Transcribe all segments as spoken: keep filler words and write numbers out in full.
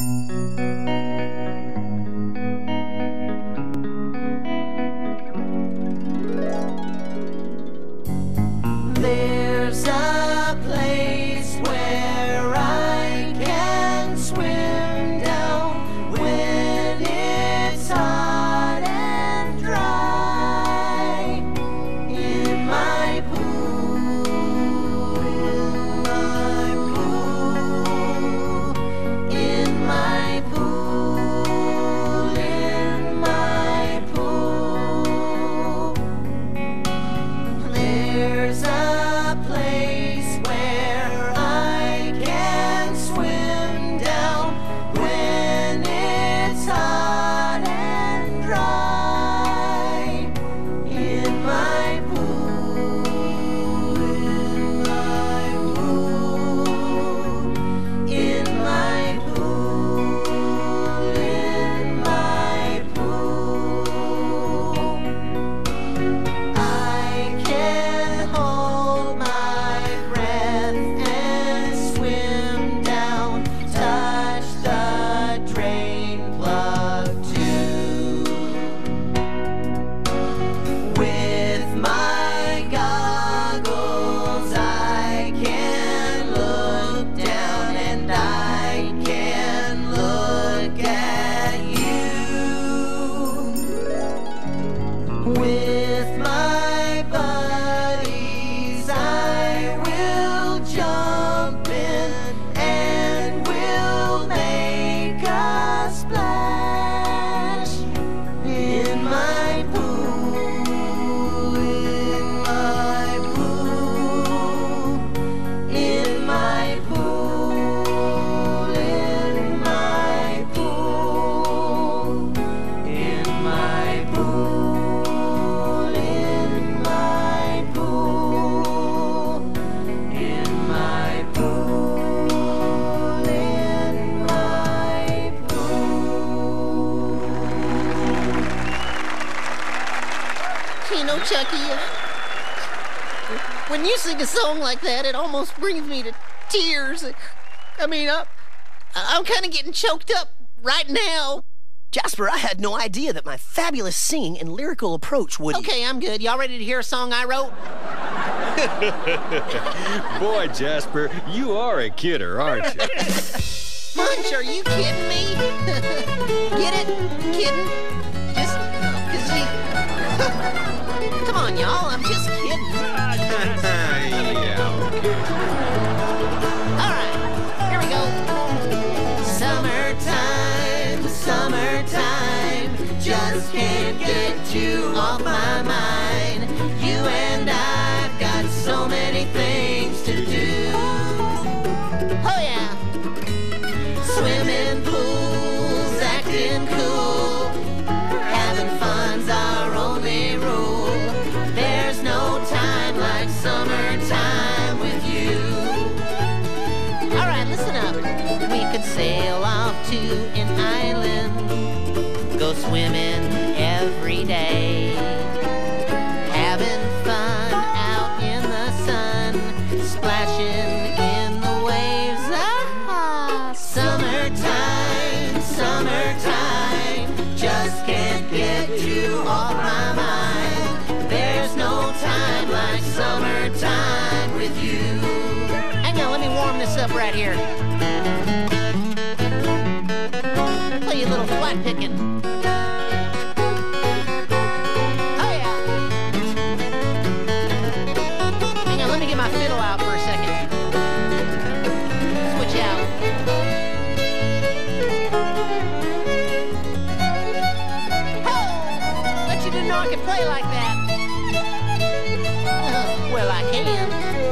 There's a place where I can swim down when it's hot and dry. In my pool, in my pool, in my pool, in my pool. There's a place where I can swim down when it's hot and dry. In my pool, in my pool, in my pool, in my pool. I can hold my breath and swim down, touch the drain plug too. With my goggles I can look down and I can look at you. With my buddies I will jump in and we'll make a splash. In my pool, in my pool, in my pool, in my pool, in my pool, in my pool, in my pool, in my pool. You know, Chucky, uh, when you sing a song like that, it almost brings me to tears. I mean, I, I'm kind of getting choked up right now. Jasper, I had no idea that my fabulous singing and lyrical approach would... Okay, I'm good. Y'all ready to hear a song I wrote? Boy, Jasper, you are a kidder, aren't you? Munch, are you kidding me? Get it? Kidding? Just, cause you... Come on, y'all, I'm just kidding. Yeah, okay. All right, here we go. Summertime, summertime, just can't get you off my mind. You and I've got so many things to do. Oh, yeah. Swimming pools, acting cool, having fun's our only rule. There's no time like summertime with you. All right, listen up. We could sail off to an island, go swimming every day, having fun out in the sun, splashing in the waves. Ah, summertime, summertime, just can't get you off my mind. There's no time like summertime with you. Hang on, let me warm this up right here. Play you a little flat picking. Oh, yeah. Hang on, let me get my fiddle out for a second. Switch out. Oh! Bet you didn't know I could play like that. Uh, well, I can.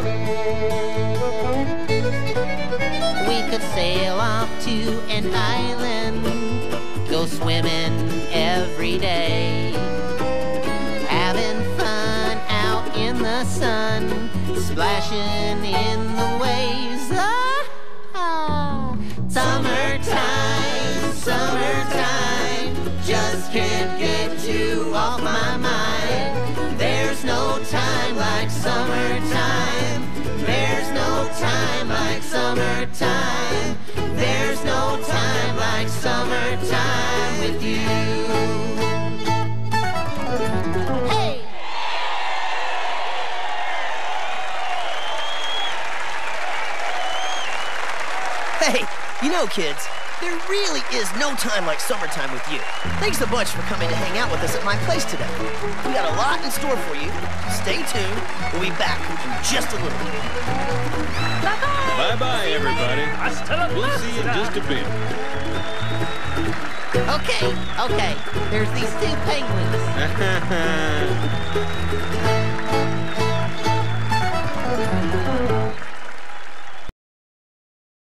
We could sail off to an island, go swimming every day, having fun out in the sun, splashing in the waves. Ah, ah. Summertime, summertime, just can't get you off my mind. There's no time like summertime. There's no time like summertime. There's no time like Hey, you know, kids, there really is no time like summertime with you. Thanks a bunch for coming to hang out with us at my place today. We got a lot in store for you. Stay tuned. We'll be back in just a little bit. Bye-bye, everybody. We'll see you in just a bit. Okay, okay. There's these two penguins.